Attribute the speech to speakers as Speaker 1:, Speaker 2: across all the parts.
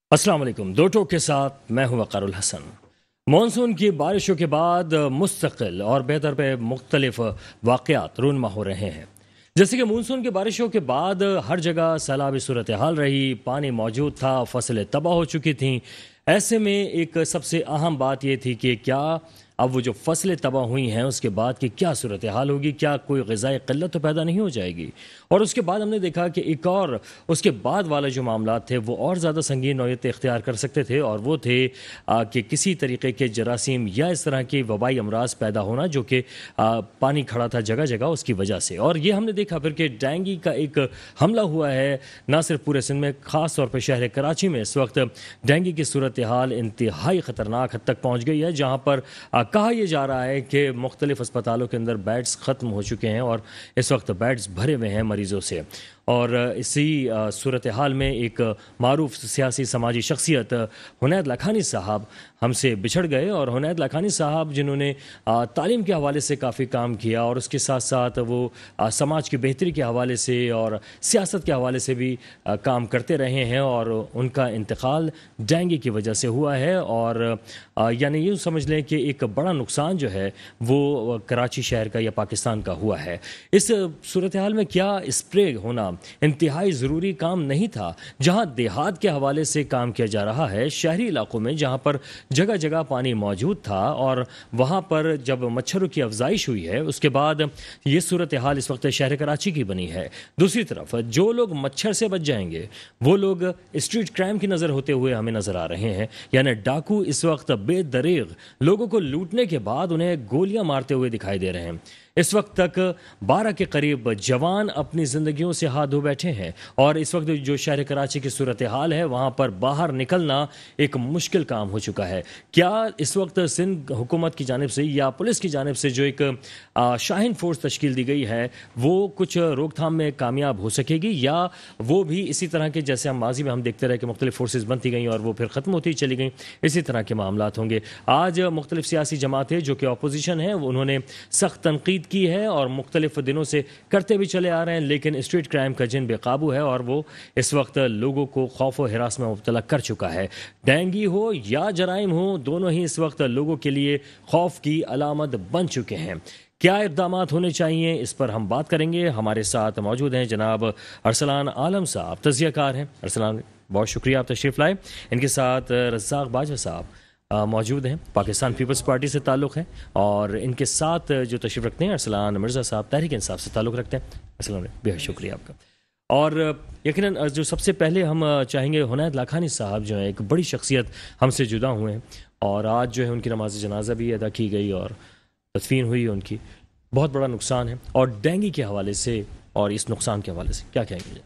Speaker 1: अस्सलाम वालेकुम। दो टोक के साथ मैं हूं वक़ारुल हसन। मॉनसून की बारिशों के बाद मुस्तकिल और बेहतर पे मुख्तलिफ वाक़यात रूनमा हो रहे हैं। जैसे कि मानसून की बारिशों के बाद हर जगह सैलाबी सूरत हाल रही, पानी मौजूद था, फसलें तबाह हो चुकी थीं। ऐसे में एक सबसे अहम बात यह थी कि क्या अब वो जो फसलें तबाह हुई हैं उसके बाद की क्या सूरत हाल होगी, क्या कोई ग़िज़ाई क़िल्लत तो पैदा नहीं हो जाएगी। और उसके बाद हमने देखा कि एक और उसके बाद वाले जो मामला थे वो और ज़्यादा संगीन नौयत इख्तियार कर सकते थे, और वो थे कि किसी तरीके के जरासीम या इस तरह के वबाई अमराज पैदा होना जो कि पानी खड़ा था जगह जगह उसकी वजह से। और ये हमने देखा फिर कि डेंगू का एक हमला हुआ है ना सिर्फ पूरे सिंध में, ख़ास तौर पर शहर कराची में इस वक्त डेंगू की सूरत हाल इंतहाई ख़तरनाक हद तक पहुँच गई है, जहाँ पर कहा यह जा रहा है कि मुख्तलिफ अस्पतालों के अंदर बेड्स ख़त्म हो चुके हैं और इस वक्त बेड्स भरे हुए हैं मरीज़ों से। और इसी सूरत हाल में एक मारूफ सियासी समाजी शख्सियत हुनैद लाखानी साहब हमसे बिछड़ गए। और हुनैद लाखानी साहब जिन्होंने तालीम के हवाले से काफ़ी काम किया और उसके साथ साथ वो समाज की बेहतरी के हवाले से और सियासत के हवाले से भी काम करते रहे हैं, और उनका इंतकाल डेंगू की वजह से हुआ है। और यानी यूँ समझ लें कि एक बड़ा नुकसान जो है वो कराची शहर का या पाकिस्तान का हुआ है। इस सूरत हाल में क्या स्प्रे होना इंतहाई ज़रूरी काम नहीं था? जहाँ देहात के हवाले से काम किया जा रहा है, शहरी इलाकों में जहाँ पर जगह जगह पानी मौजूद था और वहाँ पर जब मच्छरों की अफजाइश हुई है उसके बाद ये सूरत हाल इस वक्त शहर कराची की बनी है। दूसरी तरफ जो लोग मच्छर से बच जाएंगे वो लोग स्ट्रीट क्राइम की नज़र होते हुए हमें नज़र आ रहे हैं। यानी डाकू इस वक्त बेदरीग लोगों को लूटने के बाद उन्हें गोलियां मारते हुए दिखाई दे रहे हैं। इस वक्त तक 12 के करीब जवान अपनी ज़िंदगियों से हाथ धो बैठे हैं, और इस वक्त जो शहर कराची की सूरत हाल है वहाँ पर बाहर निकलना एक मुश्किल काम हो चुका है। क्या इस वक्त सिंध हुकूमत की जानिब से या पुलिस की जानिब से जो एक शाहीन फोर्स तश्कील दी गई है वो कुछ रोकथाम में कामयाब हो सकेगी, या वो भी इसी तरह के जैसे हम माजी में हम देखते रहे कि मुख्तलिफ फोर्सेज बनती गई और वो फिर ख़त्म होती चली गई, इसी तरह के मामला होंगे? आज मुख्तलिफ सियासी जमातें जो कि अपोजिशन है उन्होंने सख्त तनकीद की है और मुख्तलिफ दिनों से करते भी चले आ रहे हैं, लेकिन स्ट्रीट क्राइम का जिन बेकाबू है और वो इस वक्त लोगों को खौफ और हिरास में मुब्तला कर चुका है। डेंगू हो या जराइम हो, दोनों ही इस वक्त लोगों के लिए खौफ की अलामत बन चुके हैं। क्या इक़दामात होने चाहिए, इस पर हम बात करेंगे। हमारे साथ मौजूद हैं जनाब अरसलान आलम साहब, तज़कियाकार हैं। अरसलान, बहुत शुक्रिया आप तशरीफ़ लाए। इनके साथ रज़ाक बाजवा साहब मौजूद हैं, पाकिस्तान पीपल्स पार्टी से ताल्लुक़ है, और इनके साथ जो तशरीफ़ रखते हैं अरसलान मिर्ज़ा साहब, तहरीक इंसाफ से ताल्लुक़ रखते हैं। अरसलान, बेहद शुक्रिया आपका। और यकीनन जो सबसे पहले हम चाहेंगे, हुनैद लाखानी साहब जो हैं एक बड़ी शख्सियत हमसे जुदा हुए हैं, और आज जो है उनकी नमाज जनाजा भी अदा की गई और तदफीन हुई उनकी। बहुत बड़ा नुकसान है, और डेंगू के हवाले से और इस नुकसान के हवाले से क्या कहेंगे?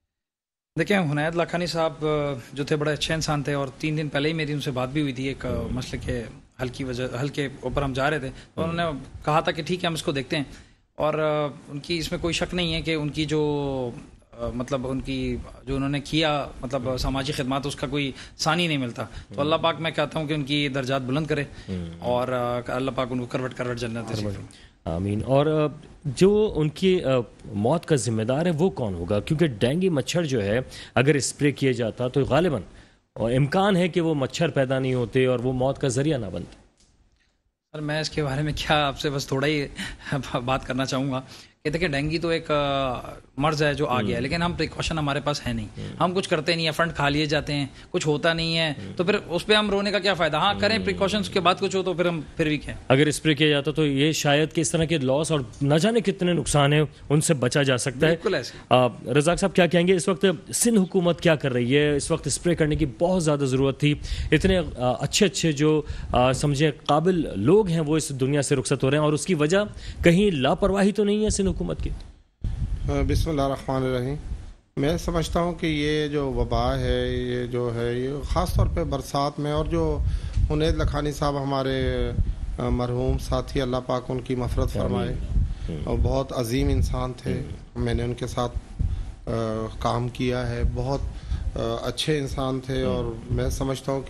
Speaker 2: देखिए, हुनैद लाखानी साहब जो थे बड़े अच्छे इंसान थे, और 3 दिन पहले ही मेरी उनसे बात भी हुई थी एक मसले के हल के ऊपर हम जा रहे थे, तो उन्होंने कहा था कि ठीक है हम इसको देखते हैं। और उनकी इसमें कोई शक नहीं है कि उनकी जो मतलब उनकी जो उन्होंने किया मतलब समाजी खिदमत, उसका कोई सानी नहीं मिलता। तो अल्लाह पाक मैं कहता हूँ कि उनकी दर्जात बुलंद करे और अल्लाह पाक उनको करवट करवट जन्नत नसीब करे।
Speaker 1: आमीन। और जो उनकी मौत का जिम्मेदार है वो कौन होगा? क्योंकि डेंगू मच्छर जो है अगर स्प्रे किया जाता तो गालिबन और इम्कान है कि वो मच्छर पैदा नहीं होते और वो मौत का ज़रिया ना बनते।
Speaker 2: सर, मैं इसके बारे में क्या आपसे बस थोड़ा ही बात करना चाहूँगा कि देखिए, डेंगू तो एक मर्ज है जो आ गया है, लेकिन हम प्रिकॉशन हमारे पास है नहीं, हम कुछ करते नहीं है, फंड खा लिए जाते हैं, कुछ होता नहीं है, तो फिर उस पर हम रोने का क्या फ़ायदा? हाँ करें प्रिकॉशंस के बाद कुछ हो तो फिर भी क्या? अगर
Speaker 1: स्प्रे किया जाता तो ये शायद कि इस तरह के लॉस और न जाने कितने नुकसान है उनसे बचा जा सकता है।
Speaker 2: बिल्कुल ऐसे।
Speaker 1: रज़ाक साहब क्या कहेंगे, इस वक्त सिंध हुकूमत क्या कर रही है? इस वक्त स्प्रे करने की बहुत ज़्यादा ज़रूरत थी, इतने अच्छे जो समझे काबिल लोग हैं वो इस दुनिया से रुखसत हो रहे हैं, और उसकी वजह कहीं लापरवाही तो नहीं है सिंध हुकूमत की?
Speaker 3: बिस्मिल्लाहिर्रहमानिर्रहीम। मैं समझता हूँ कि ये जो वबा है ये जो है ये ख़ास तौर पे बरसात में, और जो हुनैद लाखानी साहब हमारे मरहूम साथी, अल्लाह पाक उनकी मफ़रत फरमाए, और बहुत अजीम इंसान थे। मैंने उनके साथ काम किया है, बहुत अच्छे इंसान थे, और मैं समझता हूँ कि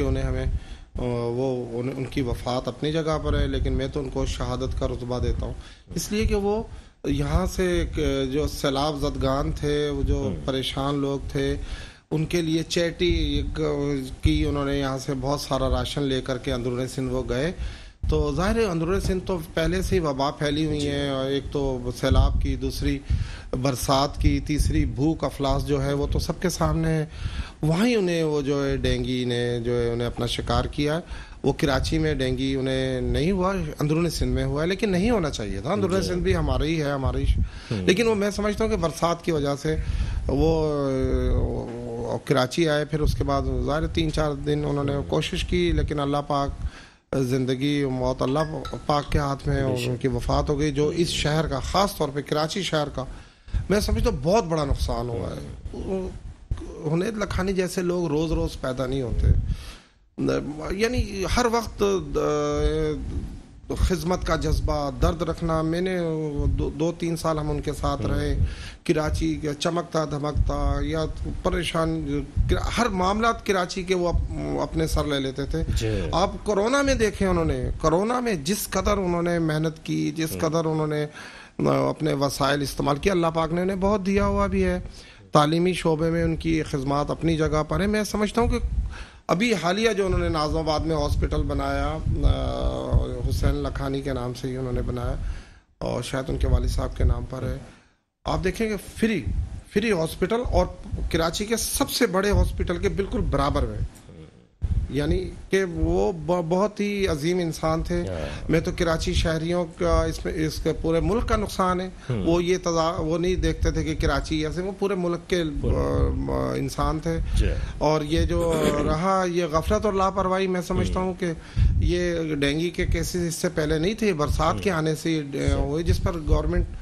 Speaker 3: उनकी वफ़ात अपनी जगह पर है, लेकिन मैं तो उनको शहादत का रुतबा देता हूँ, इसलिए कि वो यहाँ से जो सैलाब ज़दगान थे, वो जो परेशान लोग थे, ان کے لیے چیٹی کی انہوں نے یہاں سے بہت سارا راشن لے کر کے اندرون سندھ وہ گئے. تو ظاہر ہے اندرون سندھ تو پہلے سے ہی وبا پھیلی ہوئی ہیں, اور ایک تو سیلاب کی, دوسری برسات کی, تیسری بھوک افلاس جو ہے وہ تو سب کے سامنے ہے. وہیں انہیں وہ جو ہے ڈینگی نے جو ہے انہیں اپنا شکار کیا. وہ کراچی میں ڈینگی انہیں نہیں ہوا, اندرون سندھ میں ہوا ہے, لیکن نہیں ہونا چاہیے تھا. اندرون سندھ بھی ہمارا ہی ہے, ہماری, لیکن وہ میں سمجھتا ہوں کہ برسات کی وجہ سے وہ کراچی آئے. پھر اس کے بعد ظاہر 3-4 دن انہوں نے کوشش کی, لیکن اللہ پاک, زندگی موت اللہ پاک کے ہاتھ میں, اور ان کی وفات ہو گئی. جو اس شہر کا, خاص طور پہ کراچی شہر کا, میں سمجھتا ہوں بہت بڑا نقصان ہوا ہے. حنید لکھانی جیسے لوگ روز روز پیدا نہیں ہوتے, یعنی ہر وقت خدمت کا جذبہ, درد رکھنا. میں نے 2-3 سال ہم ان کے ساتھ رہے. کراچی چمکتا دھمکتا یا پریشان, ہر معاملات کراچی کے وہ اپنے سر لے لیتے تھے. آپ کورونا میں دیکھیں, انہوں نے کورونا میں جس قدر انہوں نے محنت کی, جس قدر انہوں نے اپنے وسائل استعمال کیا, اللہ پاک نے انہیں بہت دیا ہوا بھی ہے. تعلیمی شعبے میں ان کی خدمات اپنی جگہ پر ہیں. میں سمجھتا ہوں کہ ابھی حالیہ جو انہوں نے ناظم آباد میں ہاسپٹل بنایا, حسین لکھانی کے نام سے ہی انہوں نے بنایا, اور شاید ان کے والد صاحب کے نام پر ہے. آپ دیکھیں گے فری ہاسپٹل, اور کراچی کے سب سے بڑے ہاسپٹل کے بالکل برابر میں. یعنی کہ وہ بہت ہی عظیم انسان تھے. میں تو کراچی شہریوں کا اس کے پورے ملک کا نقصان ہے. وہ یہ وہ نہیں دیکھتے تھے کہ کراچی ایسے, وہ پورے ملک کے انسان تھے. اور یہ جو رہا یہ غفلت اور لاپرواہی, میں سمجھتا ہوں کہ یہ ڈینگی کے کیسز اس سے پہلے نہیں تھے, برسات کے آنے سے ہوئی, جس پر گورنمنٹ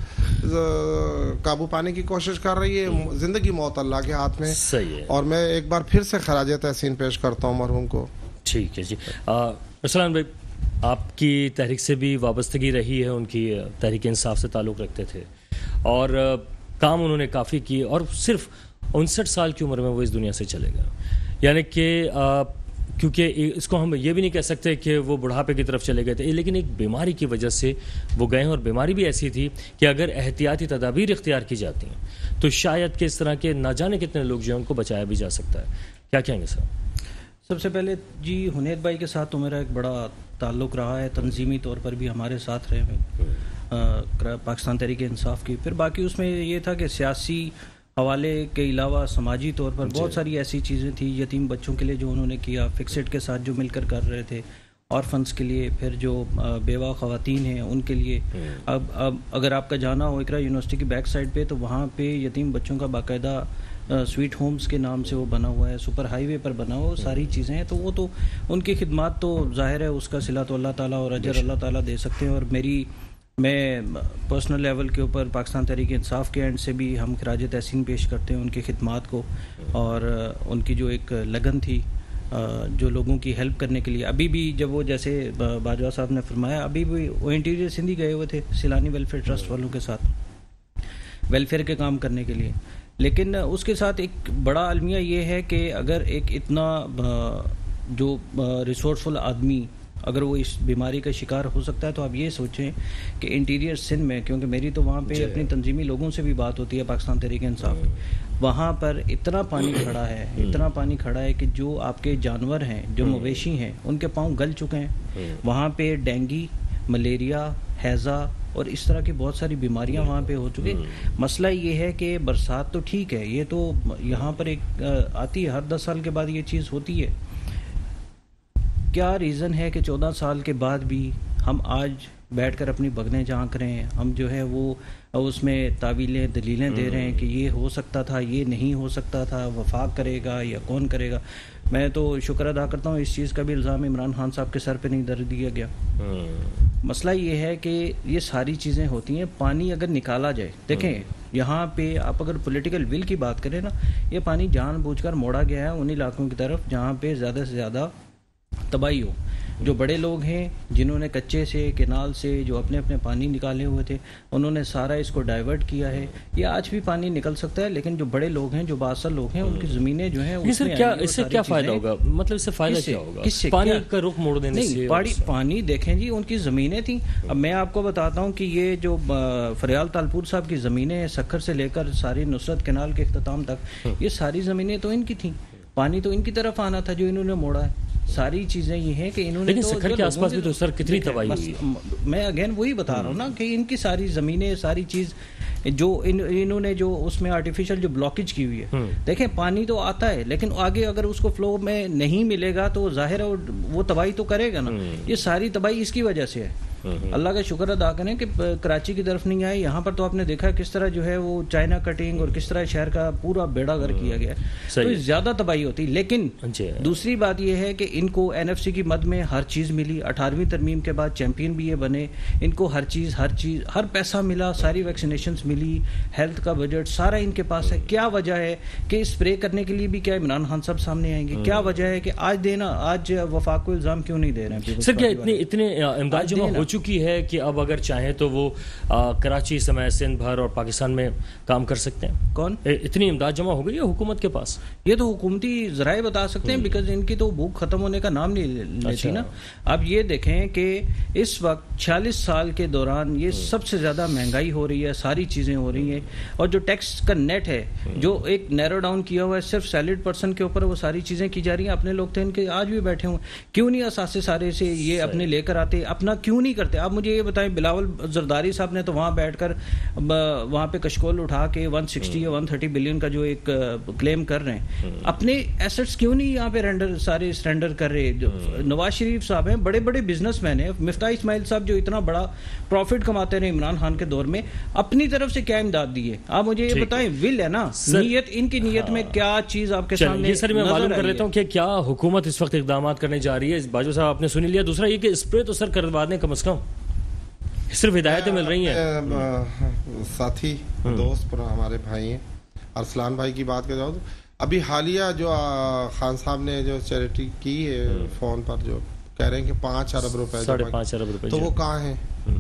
Speaker 3: قابو پانے کی کوشش کر رہی ہے. زندگی موت اللہ کے ہاتھ میں. اور میں ایک بار پھر سے خراج تحسین پیش کرتا ہوں مرحوم کو.
Speaker 1: ٹھیک ہے جی. ارسلان بھائی, آپ کی تحریک سے بھی وابستگی رہی ہے, ان کی تحریک انصاف سے تعلق رکھتے تھے, اور کام انہوں نے کافی کی, اور صرف 59 سال کی عمر میں وہ اس دنیا سے چلے گئے. یعنی کہ کیونکہ اس کو ہم یہ بھی نہیں کہہ سکتے کہ وہ بڑھاپے کی طرف چلے گئے تھے, لیکن ایک بیماری کی وجہ سے وہ گئے ہیں, اور بیماری بھی ایسی تھی کہ اگر احتیاطی تدابیر اختیار کی جاتی ہیں تو شاید کہ اس طرح کے نہ جانے کتنے لوگ جو ہیں ان کو بچایا بھی جا سکتا ہے. کیا کہیں گے سر؟
Speaker 4: سب سے پہلے جی, حنید بھائی کے ساتھ تو میرا ایک بڑا تعلق رہا ہے, تنظیمی طور پر بھی ہمارے ساتھ رہے ہیں پاکستان تحریک انصاف کی. پھر باقی اس میں یہ تھا کہ سیاسی حوالے کے علاوہ سماجی طور پر بہت ساری ایسی چیزیں تھیں. یتیم بچوں کے لیے جو انہوں نے کیا, فکسڈ کے ساتھ جو مل کر رہے تھے, آرفنس کے لیے, پھر جو بیوہ خواتین ہیں ان کے لیے. اب اگر آپ کا جانا ہو اقرا یونیورسٹی کی بیک سائڈ پہ, تو وہاں پہ یتیم بچوں کا باقاعدہ سویٹ ہومز کے نام سے وہ بنا ہوا ہے, سپر ہائی وے پر بنا ہوا, ساری چیزیں ہیں. تو وہ تو ان کی خدمات تو ظاہر ہے اس کا صلہ تو اللہ تعالیٰ اور اجر اللہ تعالیٰ دے سکتے ہیں. اور میں پرسنل لیول کے اوپر پاکستان تحریک انصاف کے اینڈ سے بھی ہم خراج تحسین پیش کرتے ہیں ان کی خدمات کو, اور ان کی جو ایک لگن تھی جو لوگوں کی ہیلپ کرنے کے لیے. ابھی بھی جب وہ جیسے باجوہ صاحب نے فرمایا, ابھی بھی وہ انٹیریئر سندھی گئے ہوئے تھے سیلانی ویلفیئر ٹرسٹ والوں کے ساتھ ویلفیئر کے کام کرنے کے لیے. لیکن اس کے ساتھ ایک بڑا المیہ یہ ہے کہ اگر ایک اتنا جو ریسورسفل آدمی اگر وہ اس بیماری کا شکار ہو سکتا ہے, تو آپ یہ سوچیں کہ انٹیریئر سندھ میں, کیونکہ میری تو وہاں پہ اپنی تنظیمی لوگوں سے بھی بات ہوتی ہے پاکستان تحریک انصاف, وہاں پر اتنا پانی کھڑا ہے کہ جو آپ کے جانور ہیں, جو مویشی ہیں, ان کے پاؤں گل چکے ہیں. وہاں پہ ڈینگی, ملیریا, ہیضہ اور اس طرح کی بہت ساری بیماریاں وہاں پہ ہو چکی. مسئلہ یہ ہے کہ برسات تو ٹھیک ہے, یہ تو یہاں پر ایک آتی ہے, ہر 10 سال کے بعد یہ چیز ہوتی ہے. کیا ریزن ہے کہ 14 سال کے بعد بھی ہم آج بیٹھ کر اپنی بگنے جھانک رہے ہیں, ہم جو ہے وہ اس میں تعویلیں دلیلیں دے رہے ہیں کہ یہ ہو سکتا تھا, یہ نہیں ہو سکتا تھا, وفاق کرے گا یا کون کرے گا. میں تو شکر ادا کرتا ہوں اس چیز کا بھی الزام عمران خان صاحب کے سر پہ نہیں در دیا گیا. مسئلہ یہ ہے کہ یہ ساری چیزیں ہوتی ہیں. پانی اگر نکالا جائے, دیکھیں یہاں پہ آپ اگر پولیٹیکل ول کی بات کریں نا, یہ پانی جان بوجھ کر موڑا گیا ہے ان علاقوں کی طرف جہاں پہ زیادہ سے زیادہ تباہی ہو. جو بڑے لوگ ہیں جنہوں نے کچے سے کینال سے جو اپنے اپنے پانی نکالے ہوئے تھے انہوں نے سارا اس کو ڈائیورٹ کیا ہے. یہ آج بھی پانی نکل سکتا ہے لیکن جو بڑے لوگ ہیں جو بااثر لوگ ہیں ان کی زمینیں جو ہیں
Speaker 1: اس سے کیا فائدہ ہوگا؟ مطلب اس سے فائدہ کیا ہوگا پانی کا رخ موڑ دینے سے؟
Speaker 4: پانی دیکھیں جی ان کی زمینیں تھیں. اب میں آپ کو بتاتا ہوں کہ یہ جو فریال تالپور صاحب کی زمینیں ہیں سکھر سے لے کر ساری نصرت کینال کے اختتام تک یہ ساری زمینیں تو ان کی تھیں. پانی تو ان کی طرف آنا تھا جو انہوں نے موڑا ہے. ساری چیزیں یہ ہیں کہ انہوں نے
Speaker 1: لیکن سکھر کے آس پاس بھی تو سر کتنی تباہی ہوئی ہے.
Speaker 4: میں اگین وہی بتا رہا ہوں نا کہ ان کی ساری زمینیں ساری چیز جو انہوں نے جو اس میں آرٹیفیشل جو بلاکیج کی ہوئی ہے. دیکھیں پانی تو آتا ہے لیکن آگے اگر اس کو فلو میں نہیں ملے گا تو ظاہر ہے وہ تباہی تو کرے گا نا. یہ ساری تباہی اس کی وجہ سے ہے. اللہ کا شکر ادا کریں کہ کراچی کی طرف نہیں آئے. یہاں پر تو آپ نے دیکھا کس طرح جو ہے وہ چائنا کٹنگ اور کس طرح شہر کا پورا بیڑا گر کیا گیا. تو زیادہ تباہی ہوتی. لیکن دوسری بات یہ ہے کہ ان کو این ایف سی کی مد میں ہر چیز ملی. 18ویں ترمیم کے بعد چیمپئن بھی یہ بنے. ان کو ہر چیز ہر پیسہ ملا. ساری ویکسینیشنز ملی. ہیلتھ کا بجٹ سارا ان کے پاس ہے. کیا وجہ ہے کہ اسپرے کرنے کے لیے بھی کیا عمران خان صاحب سامنے آئیں گے؟ کیا وجہ ہے کہ آج وفاق کو الزام کیوں نہیں دے رہے ہیں؟
Speaker 1: سر کیا اتنے امداد جمع ہو چکی ہے کہ اب اگر چاہیں تو وہ کراچی سمیت سندھ بھر اور پاکستان میں کام کر سکتے ہیں؟ کون اتنی امداد جمع ہو گئی ہے حکومت کے پاس؟
Speaker 4: یہ تو حکومتی ذرائع بتا سکتے ہیں بیکاز ان کی تو بھوک ختم ہونے کا نام نہیں لیتی نا. اب یہ دیکھیں کہ اس وقت 46 سال کے دوران یہ سب سے زیادہ مہنگائی ہو رہی ہے. ساری چیزیں ہو رہی ہیں اور جو ٹیکس کا نیٹ ہے جو ایک نیرو ڈاؤن کیا ہوا ہے صرف سیلڈ پرسن کے اوپر وہ ساری چیزیں کی جا رہی ہیں. اپنے لوگ تھے ان کے آج بھی بیٹھے ہوں. کیوں نہیں اساسے سارے سے یہ اپنے لے کر آتے؟ اپنا کیوں نہیں کرتے؟ آپ مجھے یہ بتائیں بلاول زرداری صاحب نے تو وہاں بیٹھ کر وہاں پہ کشکول اٹھا کے 160 یا 130 بلین کا جو ایک کلیم کر رہے ہیں. اپنے ایسٹس کیوں نہیں یہاں پہ سارے سرنڈر کر رہے؟ نواز شریف صاحب ہیں بڑے بڑے بزنس مین ہیں. مفتاح اسماعیل صاحب جو اتنا بڑا پروفٹ کماتے رہے عمران خان کے دور میں اپنی طرف سے کیا امداد دی ہے؟ آپ مجھے یہ بتائیں. ول ہے نا نیت ان کی نیت میں کیا چیز آپ کے سامنے.
Speaker 1: یہ سر میں معلوم کر لیتا ہوں کہ کیا حکومت اس وقت اقدامات کرنے جا رہی ہے. باجوہ صاحب آپ نے سن لیا. دوسرا یہ کہ اسپرے تو سر کروا دیں کم از کم. صرف ہدایتیں مل رہی ہیں.
Speaker 3: ساتھی دوست ہمارے بھائی ہیں ارسلان بھائی کی بات کر جاؤ تو ابھی حالیہ جو خان صاحب نے جو چیریٹی کی ہے فون پر جو کہہ رہے ہیں کہ 5 ارب روپے
Speaker 1: 5.5 ارب روپے
Speaker 3: تو وہ کہاں ہیں؟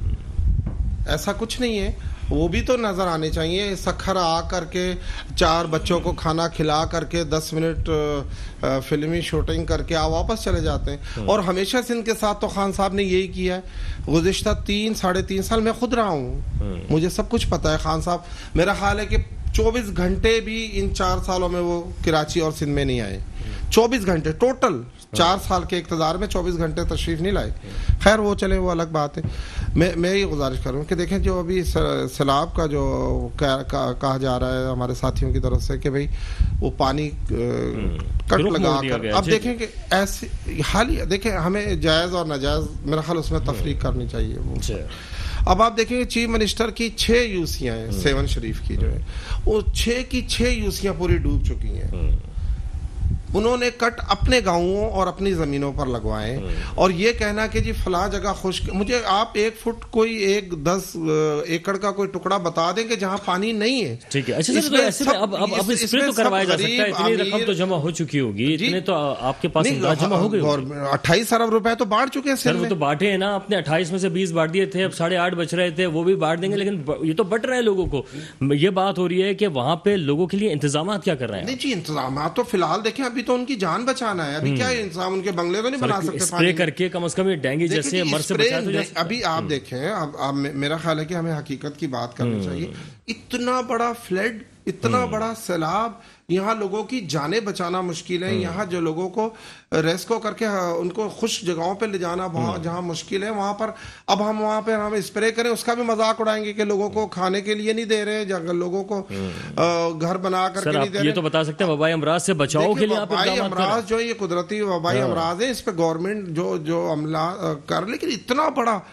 Speaker 3: ایسا کچھ نہیں ہے. وہ بھی تو نظر آنے چاہیے. سکھر آ کر کے 4 بچوں کو کھانا کھلا کر کے 10 منٹ فلمی شوٹنگ کر کے آپ واپس چلے جاتے ہیں. اور ہمیشہ سے ان کے ساتھ تو خان صاحب نے یہی کیا ہے. گزشتہ 3-3.5 سال میں خود رہا ہوں, مجھے سب کچھ پتا ہے. خان صاحب میرا خیال ہے کہ 24 گھنٹے بھی ان 4 سالوں میں وہ کراچی اور سندھ میں نہیں آئے. 24 گھنٹے ٹوٹل 4 سال کے اقتدار میں 24 گھنٹے تشریف نہیں لائے. خیر وہ چلے وہ الگ بات ہے. میں یہ گزارش کروں کہ دیکھیں جو ابھی سیلاب کا جو کہا جا رہا ہے ہمارے ساتھیوں کی طرف سے کہ بھئی وہ پانی کٹ لگا کر, اب دیکھیں کہ ایسی حالیہ دیکھیں ہمیں جائز اور ناجائز میرا خیال اس میں تفریق کرنی چاہیے. اب آپ دیکھیں کہ چیف منسٹر کی 6 یوسیاں ہیں 7 شریف کی جو ہے وہ 6 کی 6 یوسیاں پوری ڈوب چکی ہیں. انہوں نے کٹ اپنے گاؤں اور اپنی زمینوں پر لگوائے اور یہ کہنا کہ جی فلاں جگہ خشک, مجھے آپ 1 فٹ کوئی 10 ایکڑ کا کوئی ٹکڑا بتا دیں کہ جہاں پانی نہیں ہے.
Speaker 1: ٹھیک ہے. اچھا اب اسپرے تو کروایا جا سکتا ہے. اتنی رقم تو جمع ہو چکی ہوگی. اتنے تو آپ کے پاس امداد جمع ہو گئی.
Speaker 3: 28 ارب روپے تو بانٹ چکے ہیں
Speaker 1: سر. وہ تو بانٹے ہیں نا اپنے 28 میں سے 20 بانٹ دیے تھے. اب 8.5 بچ رہے تھے وہ بھی بانٹ دیں گے. لیکن یہ تو بٹ رہا ہے لوگوں کو. یہ بات ہو رہی ہے کہ وہاں پہ لوگوں کے لیے انتظامات کیا کر رہے ہیں؟
Speaker 3: نہیں جی انتظامات تو فی الحال دیکھیں ابھی تو ان کی جان بچانا ہے. ابھی کیا ہے انسان ان کے بنگلے تو نہیں بنا سکتے.
Speaker 1: اسپرے کر کے کم از کم یہ ڈینگی جیسے مر سے بچا تو جا سکتا.
Speaker 3: ابھی آپ دیکھیں اب میرا خیال ہے کہ ہمیں حقیقت کی بات کرنی چاہیے. اتنا بڑا فلڈ, اتنا بڑا سیلاب, یہاں لوگوں کی جانیں بچانا مشکل ہے. یہاں جو لوگوں کو ریسکو کر کے ان کو خوش جگہوں پہ لے جانا جہاں مشکل ہے وہاں پر اب ہم وہاں پہ ہم اسپرے کریں اس کا بھی مذاق اڑائیں گے کہ لوگوں کو کھانے کے لیے نہیں دے رہے, لوگوں کو گھر بنا کر کے نہیں دے رہے.
Speaker 1: یہ تو بتا سکتے ہیں وبائی امراض سے بچاؤ کے لیے
Speaker 3: وبائی امراض جو یہ قدرتی وبائی امراض ہیں اس پہ گورنمنٹ جو عملہ کر, لیکن اتنا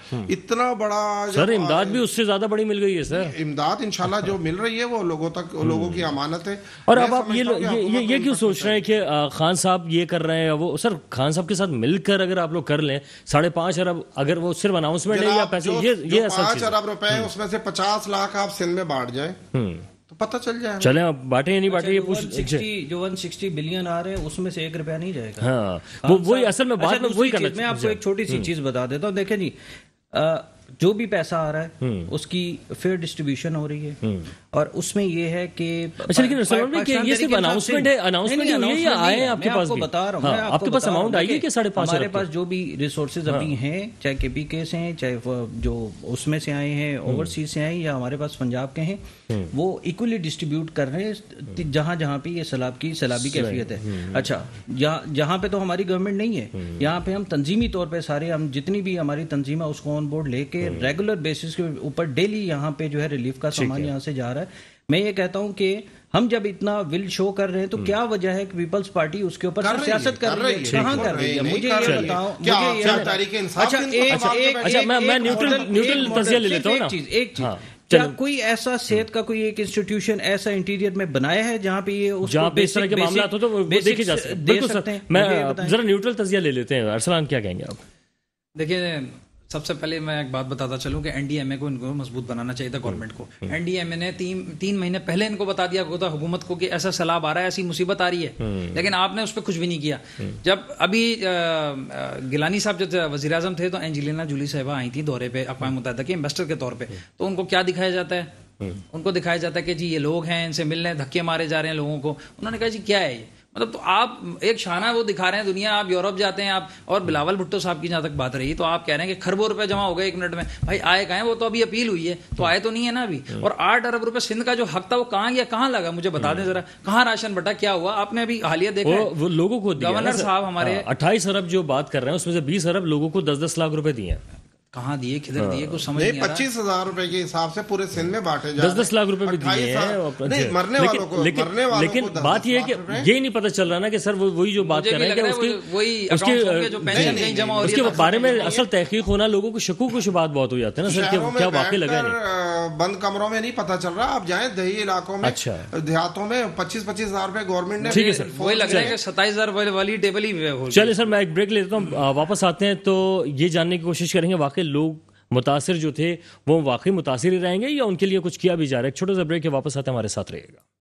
Speaker 3: بڑا
Speaker 1: سر امداد بھی اس سے زیادہ بڑی مل گئی ہے. سر
Speaker 3: امداد انشاءاللہ جو مل رہی ہے وہ لوگوں کی امانت ہے.
Speaker 1: اور اب آپ یہ کیوں سوچ رہے ہیں کہ خان صاحب یہ کر رہے ہیں؟ وہ سر خان صاحب کے ساتھ مل کر اگر آپ لوگ کر لیں 5.5 ارب اگر وہ صرف اناؤنسمنٹ ہے یا پیسے یہ 5
Speaker 3: ارب روپے اس میں سے 50 لاکھ آپ سندھ میں بانٹ جائیں तो पता चल जाएगा।
Speaker 1: चले आप बांटे या नहीं बांटे, ये पूछ
Speaker 4: 160 जो 160 बिलियन आ रहे हैं उसमें से 1 रुपया नहीं जाएगा।
Speaker 1: हाँ वो वही असल में बात में वही करना।
Speaker 4: मैं आपको एक छोटी सी चीज बता देता हूँ, देखें जी, जो भी पैसा आ रहा है उसकी फेयर डिस्ट्रीब्यूशन हो रही है और उसमें ये है कि
Speaker 1: अच्छा, लेकिन ये सिर्फ अनाउंसमेंट है, अनाउंसमेंट हुई है या आए हैं आपके पास भी?
Speaker 4: बता रहा हूँ,
Speaker 1: आपके पास अमाउंट आई है कि 5.5
Speaker 4: हमारे पास जो भी रिसोर्सेज अभी हैं, चाहे केपीके से हैं, चाहे जो उसमें से आए हैं, ओवरसीज से आए या हमारे पास पंजाब के हैं, वो इक्वली डिस्ट्रीब्यूट कर रहे हैं जहां जहां पे ये सैलाबी कैफियत है। अच्छा, जहां पे तो हमारी गवर्नमेंट नहीं है, यहाँ पे हम तंजीमी तौर पे सारे, हम जितनी भी हमारी तंजीम है उसको ऑन बोर्ड लेके रेगुलर बेसिस के ऊपर डेली यहाँ पे जो है रिलीफ का सामान यहाँ से जा रहा है। मैं ये कहता हूँ कि हम जब इतना विल शो कर रहे हैं तो क्या वजह है कि पीपल्स पार्टी उसके ऊपर सियासत कर रही है? कहाँ कर रही है? मुझे ये बताओ।
Speaker 1: अच्छा, मैं न्यूट्रल तजिया ले लेता हूँ ना।
Speaker 4: एक चीज, क्या कोई ऐसा सेहत का कोई एक इंस्टीट्यूशन ऐसा इंटीरियर में बनाया है जहाँ पे ये
Speaker 1: जहाँ पे इस तरह के मामला हो तो वो देखे जा सकते हैं? बिल्कुल सर, मैं जरा न्यूट्रल तजिया ले लेते हैं। अरसलान क्या कहेंगे आप?
Speaker 2: देखिए, सबसे पहले मैं एक बात बताता चलूं कि एनडीएमए को इनको मजबूत बनाना चाहिए था गवर्नमेंट को। एनडीएमए ने तीन महीने पहले इनको बता दिया था हुकूमत को कि ऐसा सैलाब आ रहा है, ऐसी मुसीबत आ रही है, लेकिन आपने उस पर कुछ भी नहीं किया। जब अभी गिलानी साहब जो वज़ीर आज़म थे तो एंजेलिना जोली साहिबा आई थी दौरे पे अक़वाम मुत्तहिदा के इन्वेस्टर के तौर पर, तो उनको क्या दिखाया जाता है? उनको दिखाया जाता है कि जी ये लोग हैं, इनसे मिल रहे हैं, धक्के मारे जा रहे हैं लोगों को। उन्होंने कहा जी क्या है ये? मतलब तो आप एक शाना वो दिखा रहे हैं दुनिया, आप यूरोप जाते हैं आप, और बिलावल भुट्टो साहब की जहाँ तक बात रही तो आप कह रहे हैं कि खरबों रुपए जमा हो गए 1 मिनट में। भाई आए कहाँ हैं? वो तो अभी अपील हुई है, तो आए तो नहीं है ना अभी। और 8 अरब रुपए सिंध का जो हक था वो कहाँ गया, कहाँ लगा? मुझे बता दें जरा, कहाँ राशन बटा, क्या हुआ? आपने अभी हालिया देखा
Speaker 1: वो लोगों को
Speaker 2: गवर्नर साहब हमारे
Speaker 1: 28 अरब जो बात कर रहे हैं उसमें से 20 अरब लोगों को 10-10 लाख रुपए दिए हैं।
Speaker 2: कहाँ दिए, किधर दिए, कुछ समझ नहीं आ रहा।
Speaker 3: 25,000 रुपए के हिसाब से पूरे सिंध में बांटे जा
Speaker 1: 10-10 लाख रुपए भी दिए हैं
Speaker 3: मरने वालों को।
Speaker 1: लेकिन बात ये है कि ये नहीं पता चल रहा ना कि सर वही जो बात कर रहे हैं कि उसके बारे में असल तहकीक होना, लोगों को शकूक को शुबात बहुत हो जाते हैं ना सर, क्या वाकई लगा नहीं।
Speaker 3: बंद कमरों में नहीं पता चल रहा, आप जाएं दही इलाकों में,
Speaker 1: अच्छा
Speaker 3: देहातों में 25,000 रुपए गवर्नमेंट ने।
Speaker 1: ठीक है सर,
Speaker 2: वही लग रहा है कि 27,000 वाली टेबल ही हो।
Speaker 1: चलिए सर, मैं एक ब्रेक लेता हूँ, वापस आते हैं तो ये जानने की कोशिश करेंगे वाकई लोग मुतासिर जो थे वो वाकई मुतासिर ही रहेंगे या उनके लिए कुछ किया भी जा रहा है। एक छोटा सा ब्रेक के वापस आते हैं, हमारे साथ रहिएगा।